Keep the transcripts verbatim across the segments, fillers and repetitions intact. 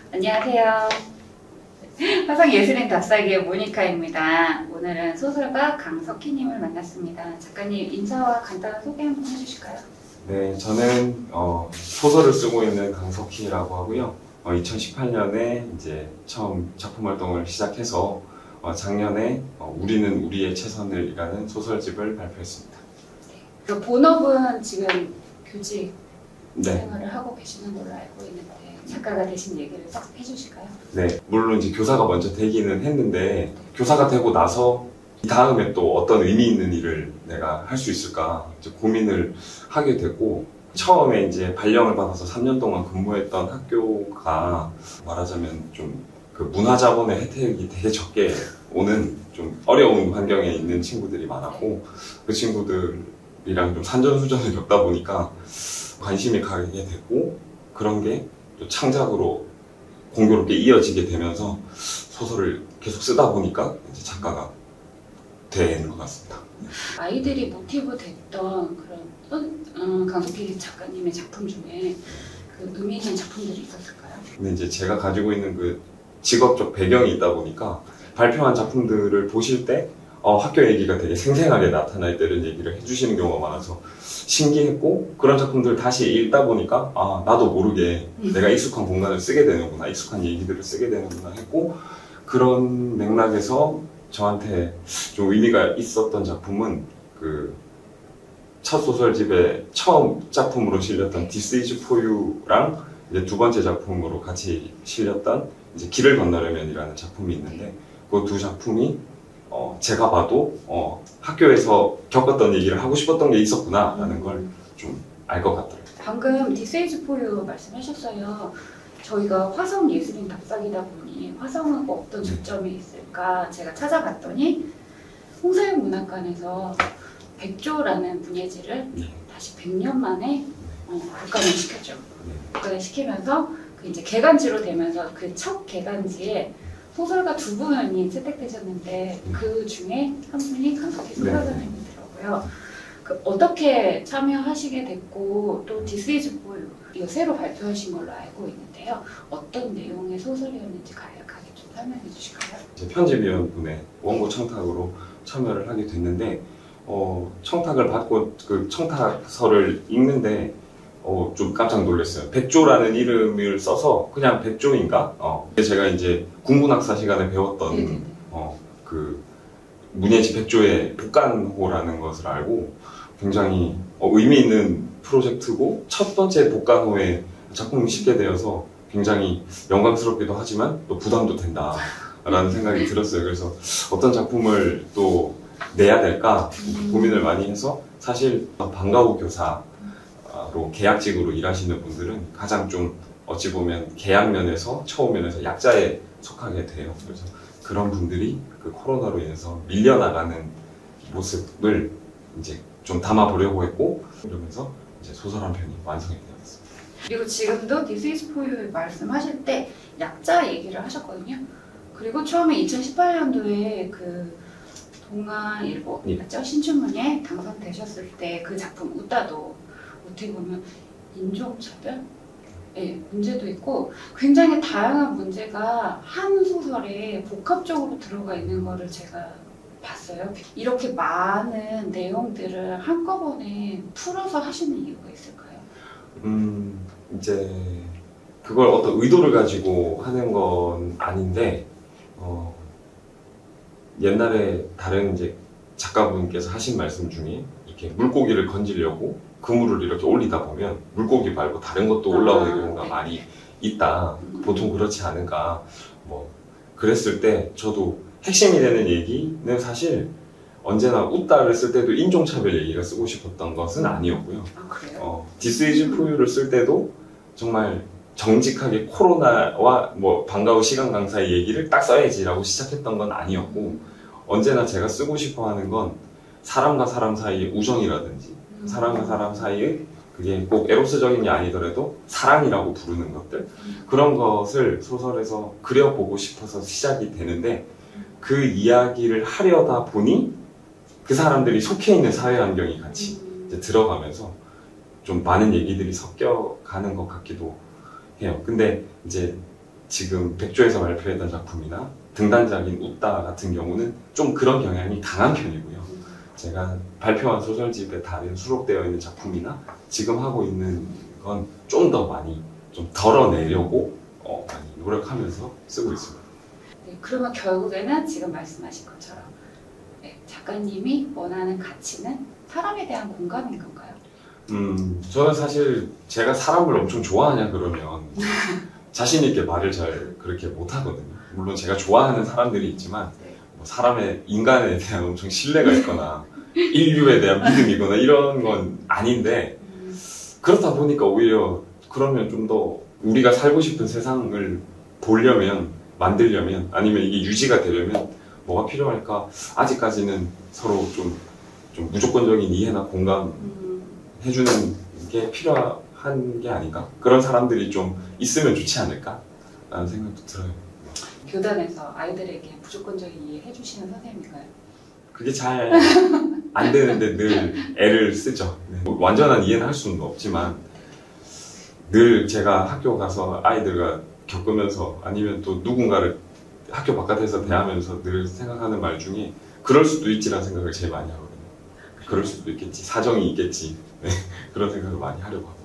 안녕하세요. 화성예술인 답사기의 모니카입니다. 오늘은 소설가 강석희님을 만났습니다. 작가님 인사와 간단한 소개 한번 해주실까요? 네, 저는 어, 소설을 쓰고 있는 강석희라고 하고요. 어, 이천십팔 년에 이제 처음 작품 활동을 시작해서 어, 작년에 어, 우리는 우리의 최선을이라는 소설집을 발표했습니다. 네. 본업은 지금 교직 네. 생활을 하고 계시는 걸로 알고 있는데 작가가 되신 얘기를 싹 해주실까요? 네, 물론 이제 교사가 먼저 되기는 했는데 교사가 되고 나서 이 다음에 또 어떤 의미 있는 일을 내가 할 수 있을까 이제 고민을 하게 되고, 처음에 이제 발령을 받아서 삼 년 동안 근무했던 학교가 말하자면 좀 그 문화자본의 혜택이 되게 적게 오는 좀 어려운 환경에 있는 친구들이 많았고, 그 친구들이랑 좀 산전수전을 겪다 보니까 관심이 가게 되고, 그런 게 또 창작으로 공교롭게 이어지게 되면서 소설을 계속 쓰다 보니까 이제 작가가 된 것 같습니다. 아이들이 모티브 됐던 그런 음, 강석희 작가님의 작품 중에 그 의미 있는 작품들이 있었을까요? 근데 이제 제가 가지고 있는 그 직업적 배경이 있다 보니까 발표한 작품들을 보실 때 어, 학교 얘기가 되게 생생하게 나타날 때 이런 얘기를 해주시는 경우가 많아서 신기했고, 그런 작품들을 다시 읽다 보니까 아, 나도 모르게 내가 익숙한 공간을 쓰게 되는구나, 익숙한 얘기들을 쓰게 되는구나 했고, 그런 맥락에서 저한테 좀 의미가 있었던 작품은 그 첫 소설집의 처음 작품으로 실렸던 This is for you랑 이제 두 번째 작품으로 같이 실렸던 이제 길을 건너려면이라는 작품이 있는데, 그 두 작품이 어 제가 봐도 어 학교에서 겪었던 얘기를 하고 싶었던 게 있었구나 라는 걸 좀 알 것 같더라고요. 방금 This is for you 말씀하셨어요. 저희가 화성 예술인 답사기다 보니 화성은 어떤 중점이 있을까 제가 찾아봤더니 홍사육 문학관에서 백조라는 문예지를 네. 다시 백 년 만에 어, 복간을 시켰죠. 네. 복간을 시키면서 그 이제 개간지로 되면서 그 첫 개간지에 소설가 두 분이 채택되셨는데 네. 그 중에 한 분이 강석희 네. 소설가님이더라고요. 그 어떻게 참여하시게 됐고, 또 This is for you 이거 새로 발표하신 걸로 알고 있는데요. 어떤 내용의 소설이었는지 간략하게 좀 설명해 주실까요? 이제 편집위원분의 원고 청탁으로 참여를 하게 됐는데, 어, 청탁을 받고 그 청탁서를 읽는데 어, 좀 깜짝 놀랐어요. 백조라는 이름을 써서 그냥 백조인가? 어, 제가 이제 국문학사 시간에 배웠던 네네네. 어, 그 문예지 백조의 복간호라는 것을 알고 굉장히 어, 의미 있는 프로젝트고, 첫 번째 복간호에 작품을 싣게 되어서 굉장히 영광스럽기도 하지만 또 부담도 된다 라는 생각이 들었어요. 그래서 어떤 작품을 또 내야 될까 고민을 많이 해서, 사실 방과후 교사로 계약직으로 일하시는 분들은 가장 좀 어찌 보면 계약 면에서 처우 면에서 약자에 속하게 돼요. 그래서 그런 분들이 그 코로나로 인해서 밀려나가는 모습을 이제 좀 담아보려고 했고, 그러면서 이제 소설 한 편이 완성이 되었습니다. 그리고 지금도 This is for you 말씀하실 때 약자 얘기를 하셨거든요. 그리고 처음에 이천십팔 년도에 그 동아일보 예. 맞죠? 신춘문예 당선되셨을 때 그 작품 웃다도 어떻게 보면 인종차별? 네, 문제도 있고 굉장히 다양한 문제가 한 소설에 복합적으로 들어가 있는 거를 제가 봤어요. 이렇게 많은 내용들을 한꺼번에 풀어서 하시는 이유가 있을까요? 음, 이제 그걸 어떤 의도를 가지고 하는 건 아닌데, 어, 옛날에 다른 이제 작가분께서 하신 말씀 중에 이렇게 물고기를 건지려고 그물을 이렇게 올리다 보면 물고기 말고 다른 것도 올라오는 아, 경우가 네. 많이 있다. 보통 그렇지 않은가. 뭐 그랬을 때 저도 핵심이 되는 얘기는 사실 언제나 웃다를 쓸 때도 인종차별 얘기가 쓰고 싶었던 것은 아니었고요. 아 그래요? 어, This is for you를 쓸 때도 정말 정직하게 코로나와 뭐 방과후 시간 강사의 얘기를 딱 써야지라고 시작했던 건 아니었고, 언제나 제가 쓰고 싶어 하는 건 사람과 사람 사이의 우정이라든지 음. 사람과 사람 사이의 그게 꼭 에로스적인 게 아니더라도 사랑이라고 부르는 것들, 그런 것을 소설에서 그려보고 싶어서 시작이 되는데, 그 이야기를 하려다 보니 그 사람들이 속해 있는 사회 환경이 같이 이제 들어가면서 좀 많은 얘기들이 섞여가는 것 같기도 해요. 근데 이제 지금 백조에서 발표했던 작품이나 등단작인 웃다 같은 경우는 좀 그런 경향이 강한 편이고요. 제가 발표한 소설집에 다른 수록되어 있는 작품이나 지금 하고 있는 건 좀 더 많이 좀 덜어내려고 어, 많이 노력하면서 쓰고 있습니다. 네, 그러면 결국에는 지금 말씀하신 것처럼 네, 작가님이 원하는 가치는 사람에 대한 공감인 건가요? 음, 저는 사실 제가 사람을 엄청 좋아하냐 그러면 자신 있게 말을 잘 그렇게 못 하거든요. 물론 제가 좋아하는 사람들이 있지만 네. 뭐 사람의 인간에 대한 엄청 신뢰가 있거나 인류에 대한 믿음이거나 이런 건 아닌데 음, 그렇다 보니까 오히려 그러면 좀 더 우리가 살고 싶은 세상을 보려면 만들려면 아니면 이게 유지가 되려면 뭐가 필요할까? 아직까지는 서로 좀, 좀 무조건적인 이해나 공감 음, 해주는 게 필요한 게 아닌가? 그런 사람들이 좀 있으면 좋지 않을까? 라는 생각도 들어요. 교단에서 아이들에게 무조건적인 이해 해주시는 선생님인가요? 그게 잘 안 되는데 늘 애를 쓰죠. 네. 뭐 완전한 이해는 할 수는 없지만 늘 제가 학교 가서 아이들과 겪으면서 아니면 또 누군가를 학교 바깥에서 대하면서 늘 생각하는 말 중에 그럴 수도 있지라는 생각을 제일 많이 하거든요. 그럴 수도 있겠지. 사정이 있겠지. 네. 그런 생각을 많이 하려고 합니다.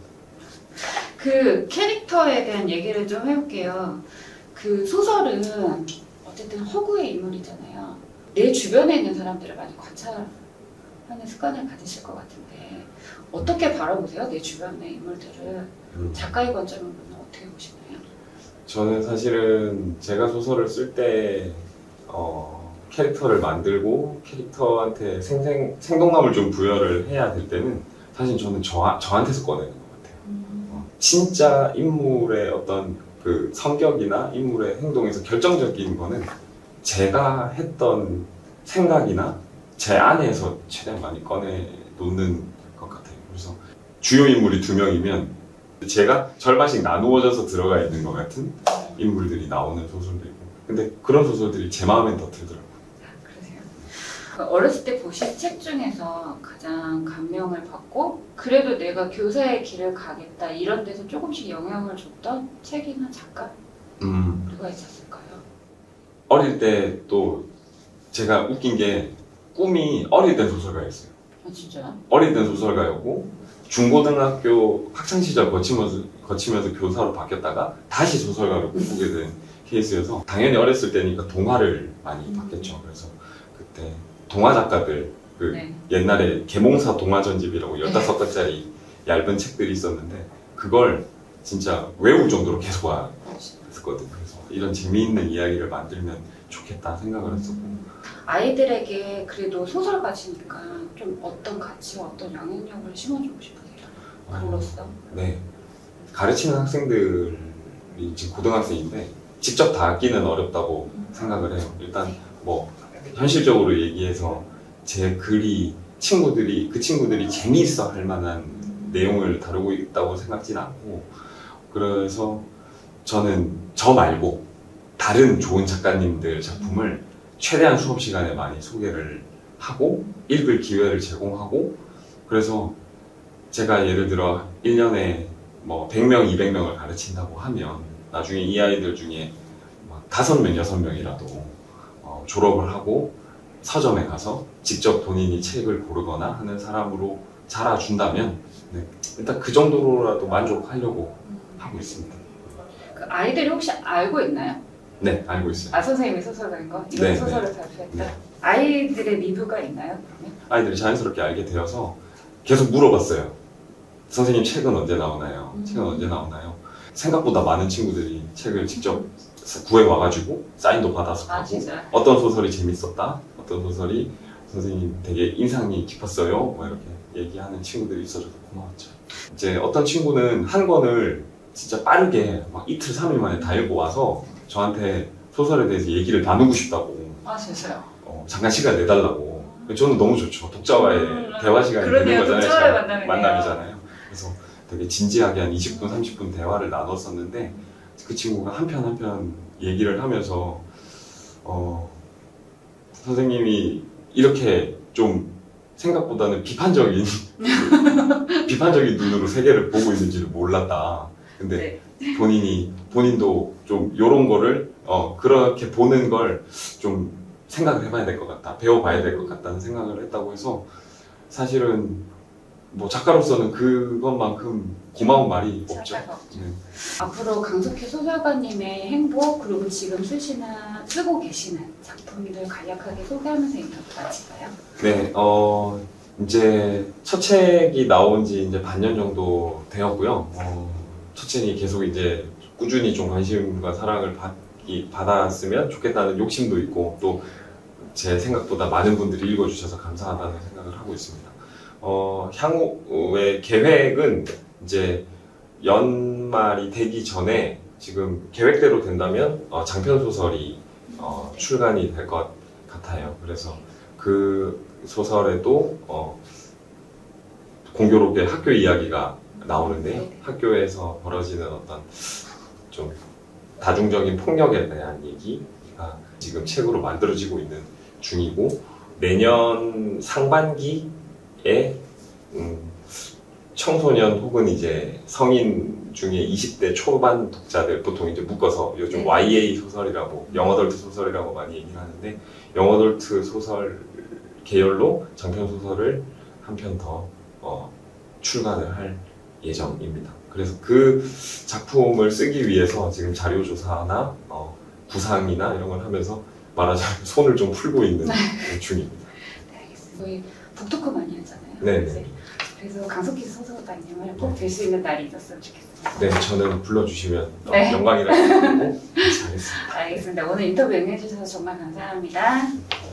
그 캐릭터에 대한 얘기를 좀 해볼게요. 그 소설은 어쨌든 허구의 인물이잖아요. 내 주변에 있는 사람들을 많이 관찰하는 습관을 가지실 것 같은데 어떻게 바라보세요? 내 주변의 인물들을 음. 작가의 관점으로는 어떻게 보시나요? 저는 사실은 제가 소설을 쓸 때 어, 캐릭터를 만들고 캐릭터한테 생생, 생동감을 좀 부여를 해야 될 때는 사실 저는 저, 저한테서 꺼내는 것 같아요. 음. 어, 진짜 인물의 어떤 그 성격이나 인물의 행동에서 결정적인 거는 제가 했던 생각이나 제 안에서 최대한 많이 꺼내 놓는 것 같아요. 그래서 주요 인물이 두 명이면 제가 절반씩 나누어져서 들어가 있는 것 같은 인물들이 나오는 소설도 있고 근데 그런 소설들이 제 마음엔 더 들더라고요. 그러세요? 어렸을 때 보신 책 중에서 가장 감명을 받고 그래도 내가 교사의 길을 가겠다 이런 데서 조금씩 영향을 줬던 책이나 작가 음, 누가 있었을까요? 어릴 때 또 제가 웃긴 게 꿈이 어릴 땐 소설가였어요. 아 진짜요? 어릴 땐 소설가였고 중고등학교 학창시절 거치면서, 거치면서 교사로 바뀌었다가 다시 소설가로 꿈꾸게 된 케이스여서 당연히 어렸을 때니까 동화를 많이 봤겠죠. 그래서 그때 동화 작가들 그 네. 옛날에 계몽사 동화전집이라고 열다섯 권짜리 얇은 책들이 있었는데 그걸 진짜 외울 정도로 계속 봤었거든요. 그래서 이런 재미있는 이야기를 만들면 좋겠다 생각을 했었고 아이들에게 그래도 소설가시니까 좀 어떤 가치와 어떤 영향력을 심어주고 싶으세요? 글로써? 네. 가르치는 학생들이 지금 고등학생인데 직접 다 하기는 어렵다고 생각을 해요. 일단 뭐 현실적으로 얘기해서 제 글이 친구들이 그 친구들이 재미있어 할 만한 내용을 다루고 있다고 생각지는 않고 그래서 저는 저 말고 다른 좋은 작가님들 작품을 최대한 수업 시간에 많이 소개를 하고 읽을 기회를 제공하고 그래서 제가 예를 들어 일 년에 뭐 백 명, 이백 명을 가르친다고 하면 나중에 이 아이들 중에 막 다섯 명, 여섯 명이라도 어, 졸업을 하고 서점에 가서 직접 본인이 책을 고르거나 하는 사람으로 자라준다면 네, 일단 그 정도로라도 만족하려고 하고 있습니다. 그 아이들이 혹시 알고 있나요? 네, 알고 있어요. 아 선생님이 소설가인 거? 이런 네, 소설을 네. 발표했다? 네. 아이들의 리뷰가 있나요? 그러면? 아이들이 자연스럽게 알게 되어서 계속 물어봤어요. 선생님 책은 언제 나오나요? 음. 책은 언제 나오나요? 생각보다 많은 친구들이 책을 직접 구해 와가지고 사인도 받아서 아 가고 진짜? 어떤 소설이 재밌었다, 어떤 소설이 선생님 되게 인상이 깊었어요, 뭐 이렇게 얘기하는 친구들이 있어서 고마웠죠. 이제 어떤 친구는 한 권을 진짜 빠르게 막 이틀, 삼일 만에 다 읽고 와서 저한테 소설에 대해서 얘기를 나누고 싶다고 아 진짜요? 어, 잠깐 시간 내달라고. 저는 너무 좋죠. 독자와의 음, 대화 시간이 그러네요. 되는 거잖아요. 독자와의 제가 만남이네요. 만남이잖아요. 그래서 되게 진지하게 한 이십 분, 삼십 분 대화를 나눴었는데 그 친구가 한편 한편 얘기를 하면서 어, 선생님이 이렇게 좀 생각보다는 비판적인 비판적인 눈으로 세계를 보고 있는지를 몰랐다. 근데 네. 본인이 본인도 좀 이런 거를 어 그렇게 보는 걸 좀 생각을 해봐야 될 것 같다, 배워봐야 될 것 같다는 생각을 했다고 해서 사실은 뭐 작가로서는 그것만큼 고마운 말이 없죠. 차가가 없죠. 네. 앞으로 강석희 소설가님의 행복 그리고 지금 쓰시는 쓰고 계시는 작품들 간략하게 소개하면서 인터뷰 마칠까요? 네, 어 이제 첫 책이 나온 지 이제 반년 정도 되었고요. 어, 첫 책이 계속 이제 꾸준히 좀 관심과 사랑을 받기, 받았으면 좋겠다는 욕심도 있고 또 제 생각보다 많은 분들이 읽어주셔서 감사하다는 생각을 하고 있습니다. 어, 향후의 계획은 이제 연말이 되기 전에 지금 계획대로 된다면 어, 장편 소설이 어, 출간이 될 것 같아요. 그래서 그 소설에도 어, 공교롭게 학교 이야기가 나오는데요. 네네. 학교에서 벌어지는 어떤 좀 다중적인 폭력에 대한 얘기가 지금 책으로 만들어지고 있는 중이고 내년 상반기에 음, 청소년 혹은 이제 성인 중에 이십 대 초반 독자들 보통 이제 묶어서 요즘 네. 와이에이 소설이라고 영어덜트 소설이라고 많이 얘기를 하는데 영어덜트 소설 계열로 장편 소설을 한 편 더 어, 출간을 할 예정입니다. 그래서 그 작품을 쓰기 위해서 지금 자료 조사나 어, 구상이나 이런 걸 하면서 말하자면 손을 좀 풀고 있는 중입니다. 네, 알겠습니다. 저희 북토크 많이 하잖아요. 네. 그래서- 그래서 강석희 소설가님을 꼭 뵐 수 있는 날이 있었으면 좋겠습니다. 네, 저는 불러주시면 어, 네. 영광이라고 생각하고 잘했습니다. 알겠습니다. 오늘 인터뷰 응해주셔서 정말 감사합니다.